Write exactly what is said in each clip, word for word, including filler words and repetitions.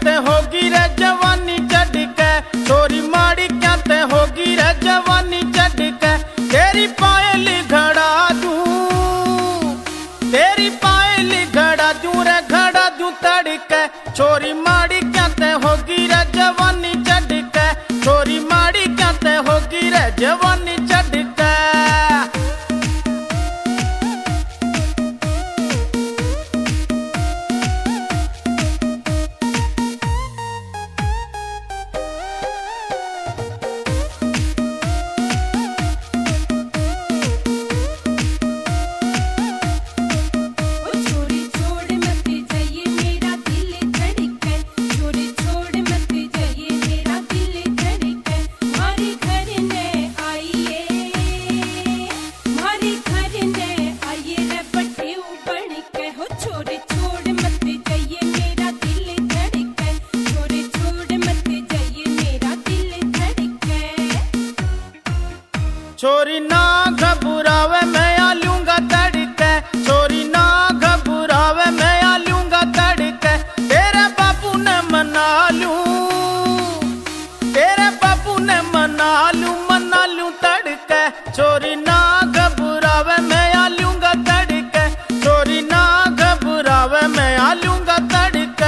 ते होगी रे जवानी चढ़ के, छोरी माड़ी क्या ते होगी रे जवानी चढ़ के। तेरी पायल घड़ा दूं, तेरी पायल घड़ा दूं रे घड़ा दूं तड़के। छोरी माड़ी क्या ते होगी रे जवानी चढ़ के, छोरी माड़ी क्या ते होगी रे जवानी चढ़ के। छोरी ना घबरावे मैं आ लूंगा तड़के, छोरी ना घबरावे मैं आ लूंगा तड़के। तेरे बापू ने मना लूं, तेरे बापू ने मना लूं मना लूं तड़के। छोरी ना घबरावे मैं आ लूंगा तड़के, छोरी ना घबरावे मैं आ लूंगा तड़के।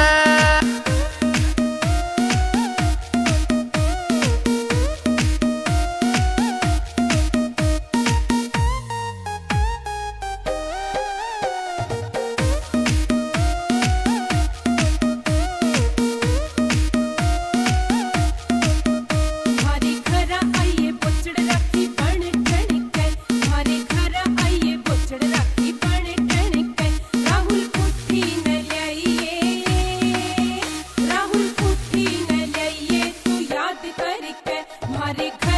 हमारे घर